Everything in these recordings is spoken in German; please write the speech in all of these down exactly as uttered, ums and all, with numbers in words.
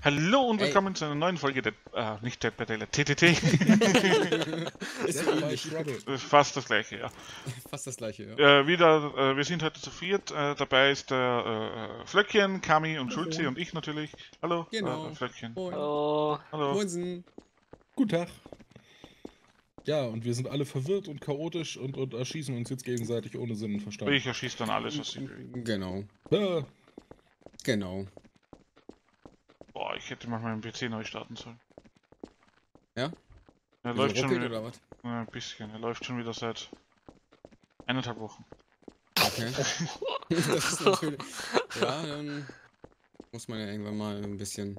Hallo und Ey. willkommen zu einer neuen Folge der, äh, nicht Dead by Daylight, T T T. Ist so ähnlich. Fast das gleiche, ja. Fast das gleiche, ja. Äh, wieder, äh, wir sind heute zu viert, äh, dabei ist der äh, Flöckchen, Kami und Schulzi und ich natürlich. Hallo, Genau. äh, Flöckchen. Moin. Oh, Hallo. Moinsen. Guten Tag. Ja, und wir sind alle verwirrt und chaotisch und, und erschießen uns jetzt gegenseitig ohne Sinn und Verstand. Ich erschieße dann alles, was ich will. Genau. Ah, Genau. Boah, ich hätte mal meinen P C neu starten sollen. Ja? Er Wieso läuft schon ruckelt wieder, oder was? äh, ein bisschen, er läuft schon wieder seit eineinhalb Wochen. Okay. Das ist natürlich. Ja, dann muss man ja irgendwann mal ein bisschen.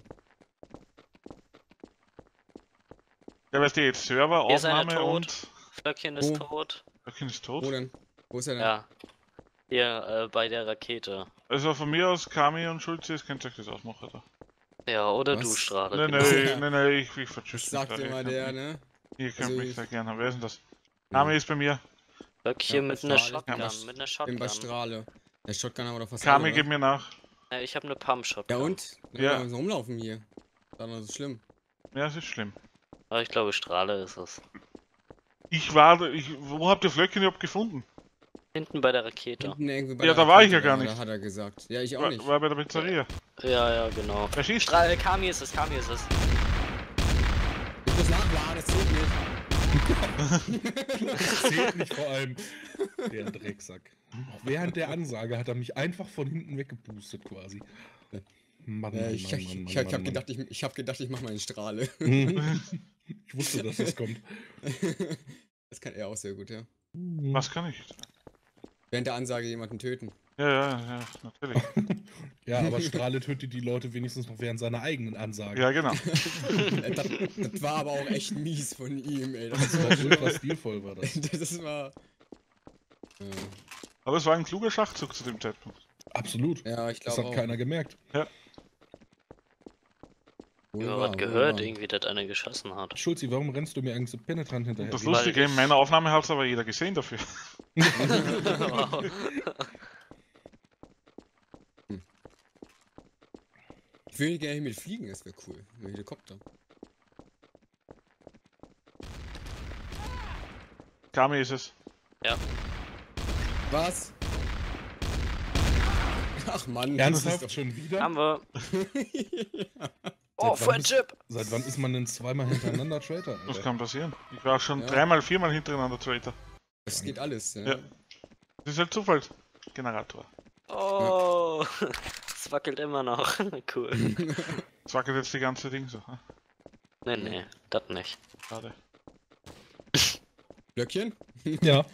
Ja, weißt du jetzt, Server, Hier ist einer Aufnahme tot. und... Flöckchen ist Oh. tot. Flöckchen ist tot. Wo denn? Wo ist er denn? Ja. Hier, äh, bei der Rakete. Also von mir aus, Kami und Schulzi, es könnt ihr euch das ausmachen, oder? Ja, oder Was? du, Strahler. Nee, genau. nee, Ja. nee, nee, ich, ich Das vertschüsse sagt immer der, ne? Ihr könnt Also mich ich- da gerne haben. Wer ist denn das? Kami ist bei mir. Flöckchen Ja, mit einer Strahle. Shotgun. Ja, mit einer Ich bin bei Shotgun. Strahle. Der Shotgun haben wir doch fast Kami, alle, gib oder? mir nach. Ja, ich habe eine Pump-Shotgun. Ja und? Ja. Ja. Wir so rumlaufen hier. Das ist schlimm. Ja, es ist schlimm. Aber ich glaube, Strahle ist es. Ich war, ich, wo habt ihr Flöckchen überhaupt gefunden? Hinten bei der Rakete. Hinten irgendwie bei Ja, der da war ich ja Rakete, gar da nicht. hat er gesagt. Ja, ich auch War, nicht. war bei der Pizzeria. Ja, ja, genau. Wer schießt? Strahle, Kami ist es, Kami ist es. Ich muss nachladen, das zählt nicht. das zählt nicht vor allem. Der Drecksack. Auch während der Ansage hat er mich einfach von hinten weggeboostet quasi. Mann, Ja, Mann, ich, Mann, ich, Mann, ich, Mann, ich hab Mann, gedacht, ich, ich hab gedacht, ich mach mal eine Strahle. Mann. Ich wusste, dass das kommt. Das kann er auch sehr gut, ja. Was kann ich? Während der Ansage jemanden töten. Ja, ja, ja, natürlich. Ja, aber Strahle tötet die Leute wenigstens noch während seiner eigenen Ansage. Ja, genau. Äh, das, das war aber auch echt mies von ihm, ey. Das, Das war ultra stilvoll, war das. das war. Äh, Aber es war ein kluger Schachzug zu dem Zeitpunkt. Absolut. ja, ich Das glaube. hat keiner gemerkt. Ich habe was gehört, irgendwie, dass einer geschossen hat. Schulzi, warum rennst du mir eigentlich so penetrant hinterher? Und das Weil Lustige, in ich- meiner Aufnahme hat es aber jeder gesehen dafür. Wow. Ich will gerne mit fliegen, das wäre cool. Mit Helikopter. Kami ist es. Was? Ach Mann, Ernsthaft das ist schon wieder? Haben wir. doch... Oh, Seit wann bist- Friendship! Seit wann ist man denn zweimal hintereinander Traitor? Das Alter? kann passieren. Ich war auch schon Ja. dreimal, viermal hintereinander Traitor. Das geht alles, ja. Ja. Das ist halt Zufallsgenerator. Oh, es wackelt immer noch. Cool. Das wackelt jetzt die ganze Ding so. hm? Nee, nee, das nicht. Schade. Blöckchen? Ja.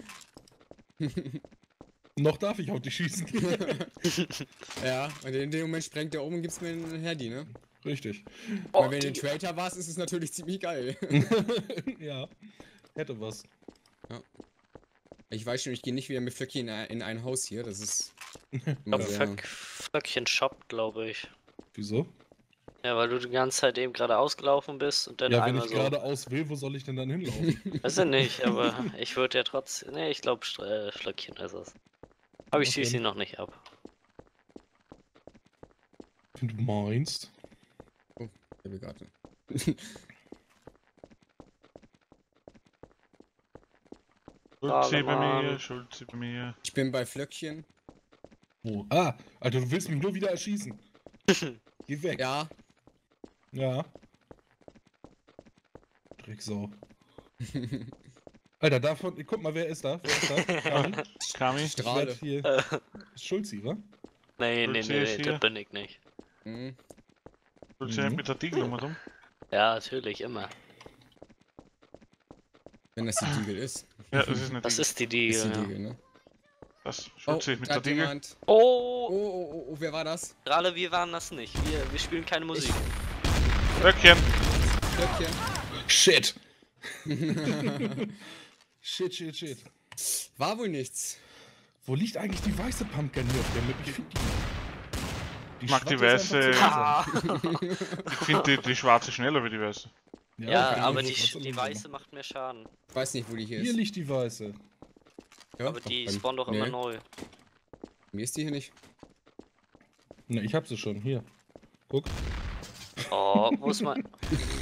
Noch darf ich auf dich schießen. Ja, und in dem Moment sprengt der oben und gibt's mir einen Herdi, ne? Richtig. Oh, Weil wenn du die- ein Traitor warst, ist es natürlich ziemlich geil. Ja. Hätte was. Ich weiß schon, ich gehe nicht wieder mit Flöckchen in ein, in ein Haus hier, das ist... Ich immer glaub, sehr- Flöck, Flöckchen shoppt, glaube ich. Wieso? Ja, weil du die ganze Zeit eben gerade ausgelaufen bist und dann Ja, wenn einmal ich so. gerade aus will, wo soll ich denn dann hinlaufen? Weiß ich nicht, aber ich würde ja trotzdem. Nee, ich glaube, äh, Flöckchen ist es. Aber ich Was schieße denn? ihn noch nicht ab. Wenn du meinst. Der Begabte. Schulze bei Mann. mir, Schulze bei mir. Ich bin bei Flöckchen. Wo? Ah, Alter, du willst mich nur wieder erschießen. Geh weg. Ja, Ja. Drecksau. Alter, davon. Guck mal, wer ist da? Wer ist da? Kami? Kami. Ich Strahle. werd hier. Äh, Ist Schulzi, wa? nee, nee, Schulze nee, ist nee, hier. das bin ich nicht. Mhm. Schulze Mhm. mit der Tiegel um und um. Ja, natürlich, immer. Wenn das die Diegel ist. Ja, das ist eine Was Tiegel. ist die die? Ist die Ja. Diegel, ne? Das. Oh, Schulze mit da der hat Tiegel. jemand... Oh, Oh, oh, oh, oh, wer war das? gerade wir waren das nicht. Wir, wir spielen keine Musik. Flöckchen. Flöckchen. Shit! Shit, shit, shit. War wohl nichts. Wo liegt eigentlich die weiße Pumpkin hier auf der Map? Ich finde die. Ich mag die Schwarze ist einfach weiße- zu langsam. Ich finde die, die schwarze schneller wie die weiße. Ja, okay, aber die die, ist trotzdem die langsamer. weiße macht mehr Schaden. Ich weiß nicht, wo die hier Hier ist. liegt die weiße. Ja? Aber die Ach, spawnt doch nee. immer neu. Mir ist die hier nicht. Ne, ich hab sie schon. Hier. Guck. Oh, wo ist mein...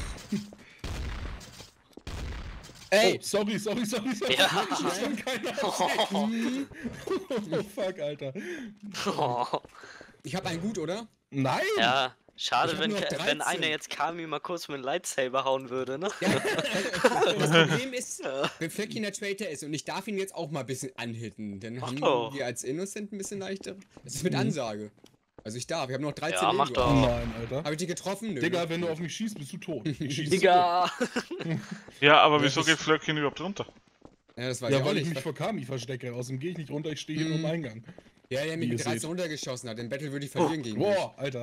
Ey! Oh, sorry, sorry, sorry, sorry. Ja. Ich kann keiner Oh. Oh, fuck, Alter. Oh. Ich hab einen gut, oder? Nein! Ja, Ich schade, hab wenn, nur noch ke- wenn einer dreizehn. jetzt Kami mal kurz mit dem Lightsaber hauen würde, ne? Ja, das Problem ist, Ja. wenn Flöckchen der Traitor ist und ich darf ihn jetzt auch mal ein bisschen anhitten, dann Mach haben doch. wir als Innocent ein bisschen leichter. Das ist mit Mhm. Ansage. Also ich darf, ich habe noch dreizehn Ja, mach Leben. doch. Nein, Alter. Habe ich die getroffen? Nö. Digga, wenn du auf mich schießt, bist du tot. Ich schieße Digga! Ja, aber Ja, wieso das- geht Flöckchen überhaupt runter? Ja, das weiß Ja, ich auch weil ich nicht. mich vor Kami verstecke. Außerdem gehe ich nicht runter, ich stehe hier nur im Mhm. Eingang. Ja, der Wie mich ihr mit dreizehn seht. runtergeschossen hat. Den Battle würde ich verlieren gegen dich. Boah, Alter.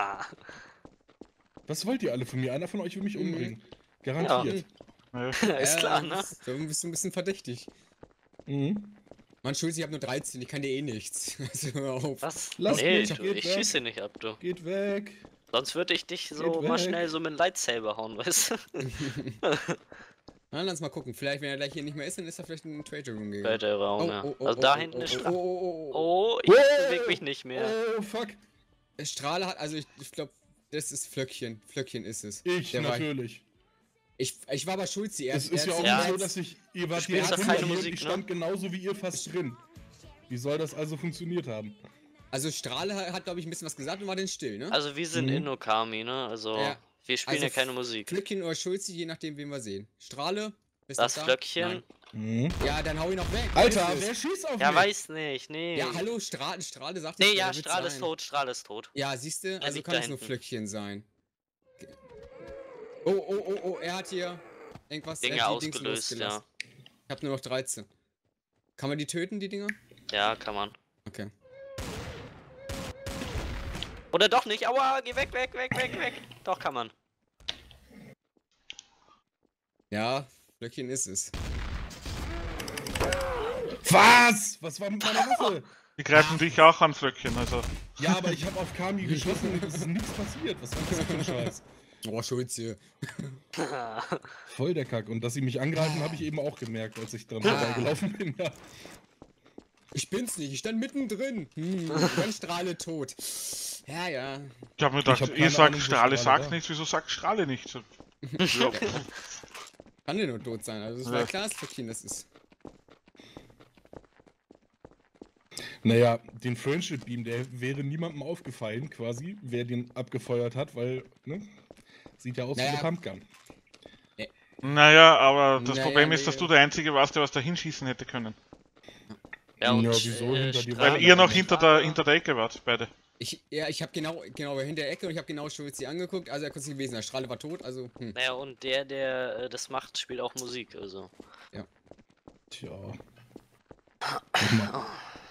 Was wollt ihr alle von mir? Einer von euch will mich Mhm. umbringen. Garantiert. Nee. Ist klar, ne? das- So bist du ein bisschen verdächtig. Mhm. Mann, Schulz, ich habe nur dreizehn, ich kann dir eh nichts. Also hör auf. Was? Lass nee, mich, du, geht ich weg. schieße nicht ab, du. Geht weg. Sonst würde ich dich so Geht mal weg. schnell so mit dem Lightsaber hauen, weißt du? Na, lass mal gucken. Vielleicht, wenn er gleich hier nicht mehr ist, dann ist er vielleicht in den Traitor Room gegangen. Bei der Raum, ja. Also da hinten ist oh, Strahle. oh, oh, oh, Oh, ich Wow. bewege mich nicht mehr. Oh, fuck. oh. Strahle hat, also ich, ich glaube, das ist Flöckchen. Flöckchen ist es. Ich, Der war- natürlich. Ich, ich war bei Schulz, er, Es ist ja er auch Ja. nicht so, dass ich... Ihr wart spielst die doch ersten keine hier und Musik, ich ne? stand genauso wie ihr fast drin. Wie soll das also funktioniert haben? Also Strahle hat, hat glaube ich, ein bisschen was gesagt und war dann still, ne? Also wir sind Mhm. in Okami, ne? Also Ja. wir spielen Also ja keine Musik. Flöckchen oder Schulz, je nachdem, wen wir sehen. Strahle? Bist Das du da? Flöckchen? Mhm. Nein. Ja, dann hau ihn noch weg. Alter, Wer ist wer es? schießt auf Ja, mich? weiß nicht, nee. Ja, hallo, Strahle, Strahle sagt Nee, es, ja, wer wird's Strahl ist sein? tot, Strahl ist tot. Ja, siehst du, also liegt kann da es nur hinten. Flöckchen sein. Oh, oh, oh, oh, er hat hier irgendwas Dinge er hat die Dings ausgelöst, ja. losgelassen. Ich hab nur noch dreizehn. Kann man die töten, die Dinger? Ja, kann man. Okay. Oder doch nicht. Aua, geh weg, weg, weg, weg, weg. Doch, kann man. Ja, Flöckchen ist es. Was? Was war mit meiner Waffe? Die greifen dich auch an, Flöckchen, also. Ja, aber ich habe auf Kami geschossen und es ist nichts passiert. Was war das für ein Scheiß? Oh, Schulz hier. Voll der Kack. Und dass sie mich angreifen, habe ich eben auch gemerkt, als ich dran vorbeigelaufen bin. Ja. Ich bin's nicht, ich stand mittendrin. Hm, dann Strahle tot. Ja, ja. Ich hab mir Ich gedacht, hab ihr keine sagt Ahnung, wo Strahle Strahle sagt war. nichts, wieso sagt Strahle nichts? Ja. Kann der nur tot sein. Also es Ja. war klar, dass Flöckchen das ist. Naja, den Friendship Beam, der wäre niemandem aufgefallen, quasi, wer den abgefeuert hat, weil, ne? Sieht ja aus wie Naja. eine Pumpgun. Naja, aber das Naja, Problem nee. ist, dass du der Einzige warst, der was da hinschießen hätte können. Ja, und Ja, wieso äh, hinter dir? Strahl- Weil ihr noch Strahl- hinter der, hinter der Ecke wart, beide. Ich, ja, ich habe genau, genau hinter der Ecke und ich habe genau Schulz hier angeguckt. Also er konnte nicht gewesen sein. Strahle war tot, also hm. Naja, und der, der äh, das macht, spielt auch Musik, also. Tja. Guck mal.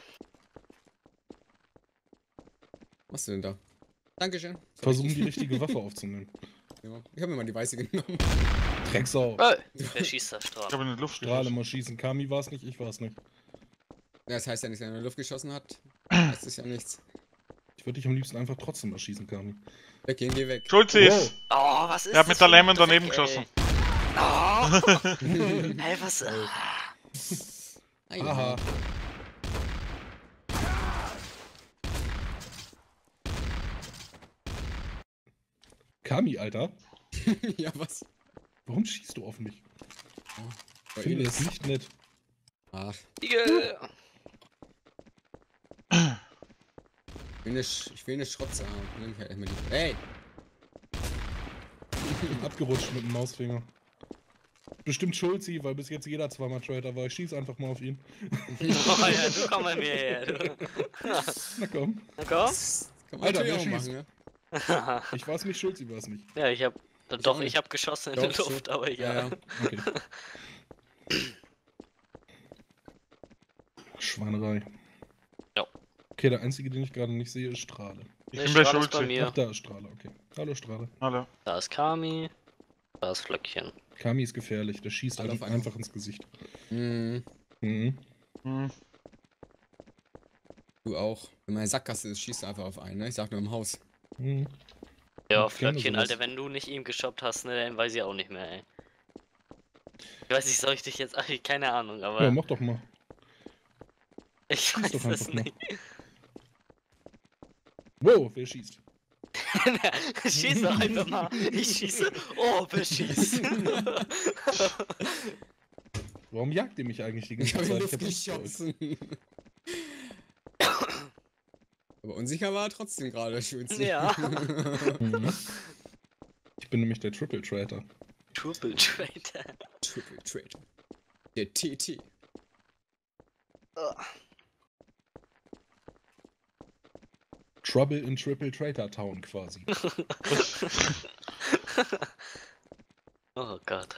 Was hast du denn da? Dankeschön. Versuchen die richtige Waffe aufzunehmen. Ja, ich habe mir mal die weiße genommen. Drecksau. Äh, wer schießt da Ich Strahl? habe in die Luft Strahle geschossen. mal schießen. Kami war es nicht, ich war es nicht. Ja, das heißt ja nicht, wenn er in die Luft geschossen hat. Das ist ja nichts. Ich würde dich am liebsten einfach trotzdem mal schießen, Kami. Weg, gehen wir weg. Schulze ist. Oh, was ist Er hat das mit der für ein Lemon daneben Dreck, geschossen. ey? Oh. Hey, was? äh, Ah, ja. Aha. Kami, Alter. Ja, was? Warum schießt du auf mich? Bei Ich finde ihm das ist- nicht nett. Ach, Igel. ich will eine, Sch ich will eine Schrotze haben. Nimm ich halt immer die. Ey! Bin abgerutscht mit dem Mausfinger. Bestimmt Schulzi, weil bis jetzt jeder zweimal Trader war. Ich schieß einfach mal auf ihn. Oh ja, du komm mal mir her. Du. Na komm. Na komm. Das kann man Alter, natürlich wer auch schießt? machen, ne? Ich war es nicht, Schulzi war es nicht. Ja, ich hab. Ich Doch, auch ich nicht. hab geschossen in Doch, die Luft, so. aber Ja, egal. ja. Okay. Schweinerei. Ja. Okay, der einzige, den ich gerade nicht sehe, ist Strahle. Ich Der bin bei Strahl ist bei Schulze. mir. Ach, da ist Strahle, okay. Hallo Strahle. Hallo. Da ist Kami. Da ist Flöckchen. Kami ist gefährlich, der schießt Alle einem auf einmal. einfach ins Gesicht. Mhm. Mhm. Hm. Du auch. Wenn meine Sackgasse ist, schießt du einfach auf einen, ne? Ich sag nur im Haus. Mhm. Ja, Ich kenne Flöckchen, sowas. Alter, wenn du nicht ihm geshoppt hast, ne, dann weiß ich auch nicht mehr, ey. Ich weiß nicht, soll ich dich jetzt. Ach, keine Ahnung, aber. Ja, mach doch mal. ich schieß weiß doch es einfach mal. nicht. Wow, wer schießt? Schieß doch einfach mal. Ich schieße. Oh, beschießt. Warum jagt ihr mich eigentlich die ganze Ich hab in Zeit? Luft Ich hab Angst vor euch. geschossen. Aber unsicher war er trotzdem gerade, Schulze. Ja. Mhm. Ich bin nämlich der Triple Traitor. Triple Trader. Triple Traitor. Der T T. Trouble in Triple Traitor Town quasi. Oh Gott.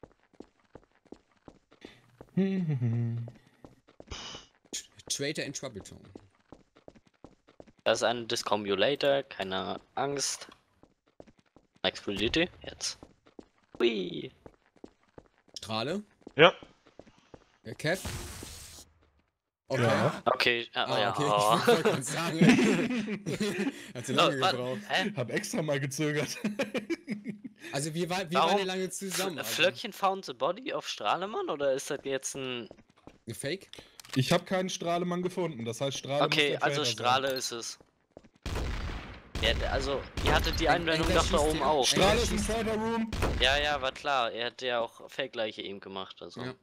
Traitor in Troubletown. Das ist ein Discombulator, keine Angst. Explodiert die? Jetzt. Hui. Strahle. Ja. Der Kev. Okay. Ja. Okay, ah, Ah, ja. okay. Oh. Ich wollte gerade sagen. Hat sie lange Oh, wa- gebraucht. Hä? Hab extra mal gezögert. Also wir, war, wir Warum? waren ja lange zusammen. Also. Flöckchen found the body auf Strahlemann oder ist das jetzt ein. Fake? Ich habe keinen Strahlemann gefunden, das heißt Strahle Okay, muss der also Traitor Strahle ist es. Ja, der- also, ihr hattet die Ein- Einblendung einer doch da schießt oben ja- auch. sein. Strahle ist im Traitor Room. Ja, ja, war klar. Er hat ja auch Fake-Leiche eben gemacht, also. Ja.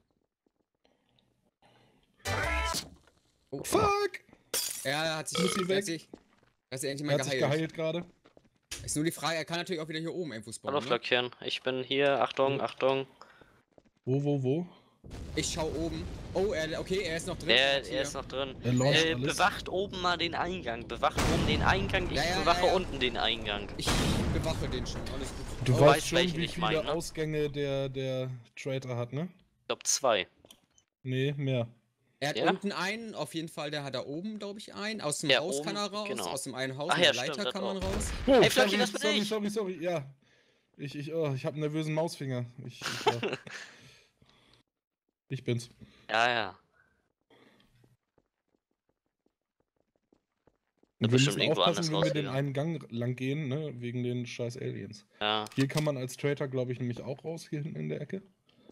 Oh, Fuck! er hat sich, Muss sie er weg? hat sich, er hat sich endlich Er mal hat sich geheilt. geheilt gerade. Ist nur die Frage, er kann natürlich auch wieder hier oben irgendwo spawnen. Hallo Ne? Flöckchen, ich bin hier. Achtung, Achtung. Wo, wo, wo? Ich schau oben. Oh, er, okay, er ist noch drin. Er, hat hier- er ist noch drin. Er launcht Äh, alles. bewacht oben mal den Eingang. Bewacht oben den Eingang. Ich Ja, ja, bewache ja, ja. unten den Eingang. Ich bewache den schon, alles gut. Du Oh, weißt weißt, schon, welchen wie ich viele meine, ne? Ausgänge der, der Traitor hat, ne? Ich glaube zwei. Nee, mehr. Er hat Ja? unten einen, auf jeden Fall, der hat da oben, glaube ich, einen. Aus dem Ja, Haus oben, kann er raus, genau. aus dem einen Haus, Ach mit ja, der stimmt, Leiter das kann man auch. raus. Oh, Ey, Flöckchen, sorry, das bin sorry, ich. sorry, sorry, ja. Ich, ich, oh, ich hab einen nervösen Mausfinger. Ich, ich, ja. ich bin's. Ja, ja. Und wir bestimmt müssen irgendwo aufpassen, wenn anders wir den rausgegangen. einen Gang lang gehen, ne? Wegen den scheiß Aliens. Ja. Hier kann man als Traitor, glaube ich, nämlich auch raus, hier hinten in der Ecke.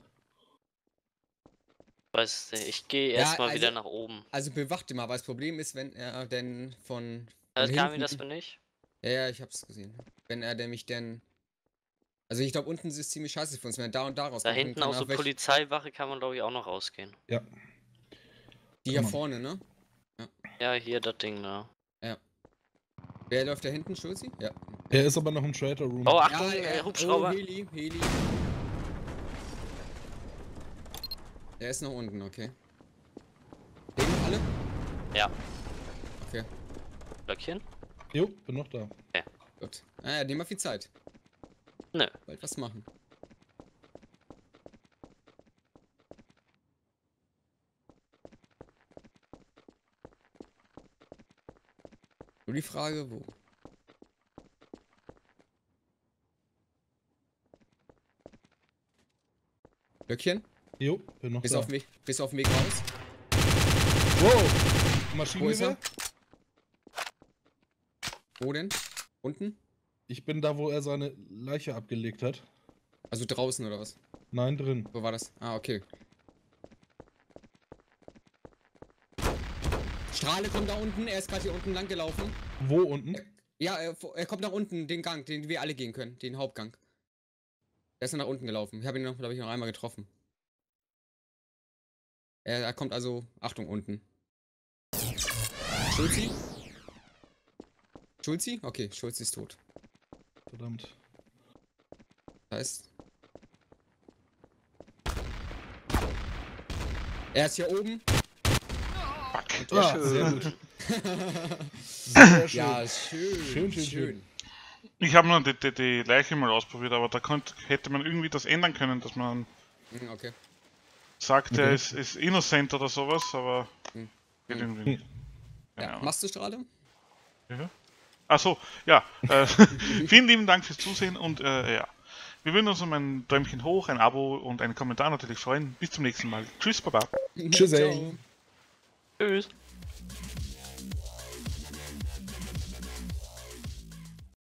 Weiß nicht, ich gehe Ja, erstmal also- wieder nach oben. Also bewachte mal, weil das Problem ist, wenn er denn von. Äh, von Kami, hinten- das bin ich. Ja, ja, ich hab's gesehen. Wenn er nämlich denn. Also ich glaube, unten ist es ziemlich scheiße für uns, wenn er da und da rauskommt. Da dann hinten kann aus er der weg- Polizeiwache kann man, glaube ich, auch noch rausgehen. Ja. Die hier Kann man. vorne, ne? Ja, hier das Ding da. Wer läuft da hinten, Schulzi? Ja. Er ist aber noch im Traitor Room. Oh, Achtung, ja, äh, ja. Hubschrauber. Oh, Heli, Heli. Der ist noch unten, okay. Leben alle? Ja. Okay, Blöckchen? Jo, bin noch da. gut. Naja, nehmen wir viel Zeit. Nö. Bald was machen. Nur die Frage, wo? Blöckchen? Jo, bin noch Bist da. auf dem Weg, bist auf dem Weg raus? Wow! Wo ist er? Maschinengewehr? Wo denn? Unten? Ich bin da, wo er seine Leiche abgelegt hat. Also draußen oder was? Nein, drin. Wo war das? Ah, okay. Strahle kommt da unten, er ist gerade hier unten lang gelaufen. Wo unten? Ja, er, er kommt nach unten, den Gang, den wir alle gehen können, den Hauptgang. Er ist nach unten gelaufen. Ich habe ihn noch, glaube ich, noch einmal getroffen. Er, er kommt also, Achtung, unten. Schulzi? Schulzi? Okay, Schulzi ist tot. Verdammt. Das heißt... Er ist hier oben. Fuck. Ah, schön. sehr gut. Sehr schön. Ja, schön. Schön, schön, schön. Ich habe nur die, die, die Leiche mal ausprobiert, aber da konnt, hätte man irgendwie das ändern können, dass man Hm, okay. sagt, er Okay. ist, ist innocent oder sowas, aber Hm. geht Hm. irgendwie nicht. Ja, Keine Ahnung. machst du Strahle? Ja. Achso, ja. Äh, vielen lieben Dank fürs Zusehen und äh, ja. Wir würden uns um ein Däumchen hoch, ein Abo und einen Kommentar natürlich freuen. Bis zum nächsten Mal. Tschüss, Baba. Tschüss, ey. Ciao. Tschüss.